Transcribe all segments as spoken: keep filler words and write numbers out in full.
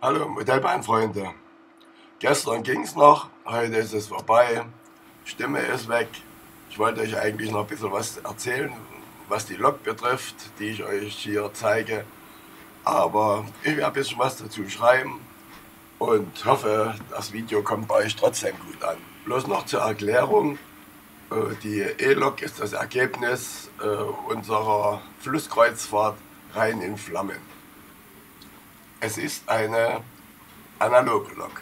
Hallo Modellbahnfreunde. Gestern ging es noch, heute ist es vorbei. Stimme ist weg. Ich wollte euch eigentlich noch ein bisschen was erzählen, was die Lok betrifft, die ich euch hier zeige. Aber ich werde ein bisschen was dazu schreiben und hoffe, das Video kommt bei euch trotzdem gut an. Bloß noch zur Erklärung. Die E-Lok ist das Ergebnis unserer Flusskreuzfahrt Rhein in Flammen. Es ist eine analoge Lok.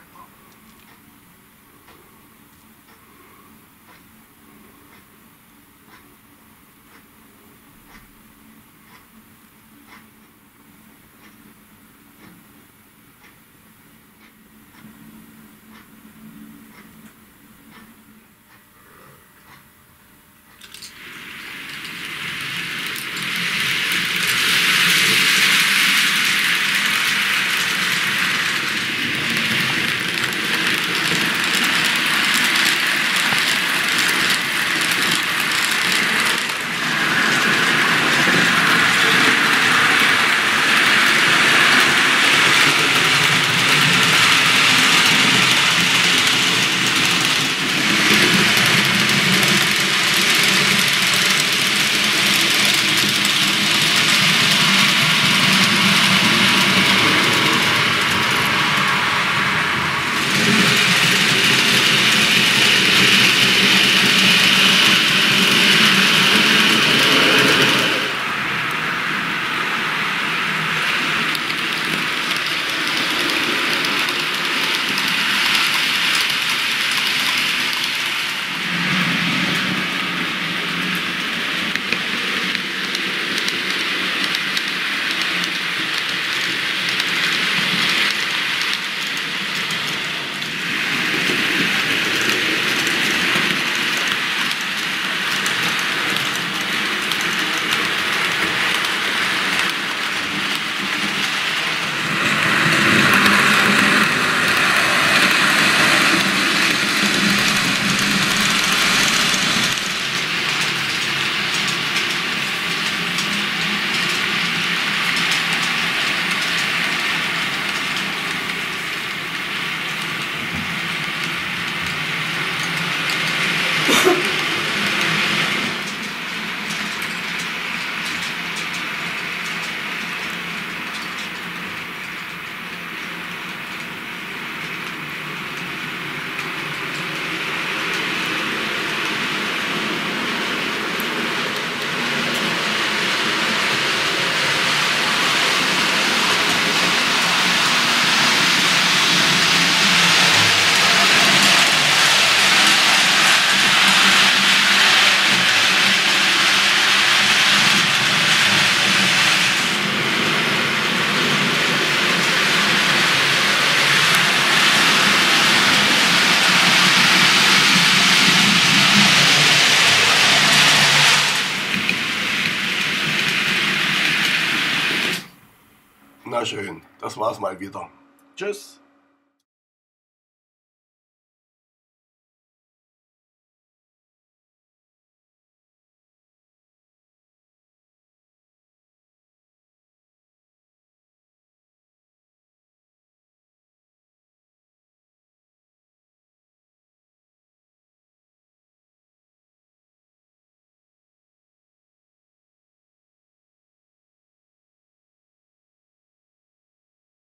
Na schön, das war's mal wieder. Tschüss.